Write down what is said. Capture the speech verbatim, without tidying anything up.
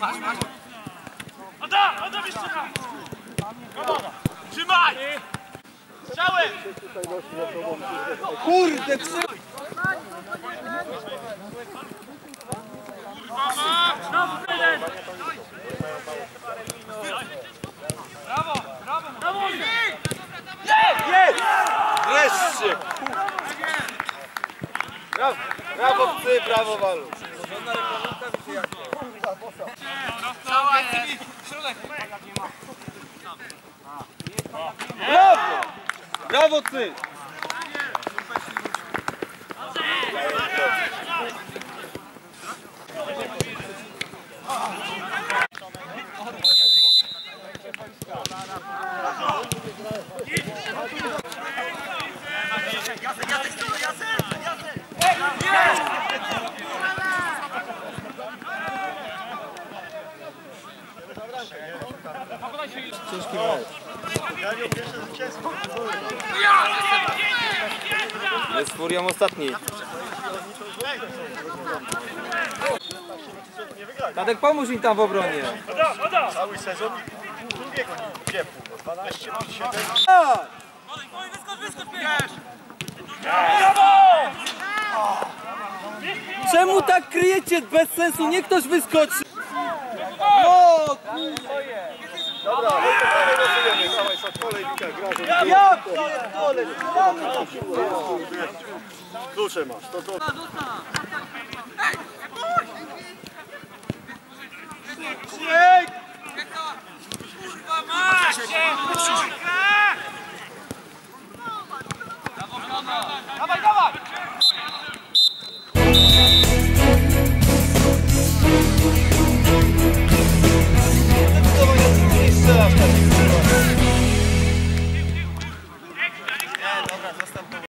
Adam! Adam jeszcze raz! Trzymaj! Strzałem! Kurde, trzy... Brawo! Brawo! Brawo! Jest! Wreszcie! Brawo, brawo psy, brawo Walu. Cała jest! Środek! Brawo! Brawo ty! Ciężki mecz. Jest furią ostatni. Tadek, pomóż im tam w obronie. Cały sezon i pół drugiego nie pół, dwanaście, siedem. Wyskocz, wyskocz, bierz! Czemu tak kryjecie? Bez sensu, niech ktoś wyskoczy. No! Dobra, no to dalej losujemy. Dawaj, sad kolej, Wika, gra. Ja pierdolę! Klucze masz, to to...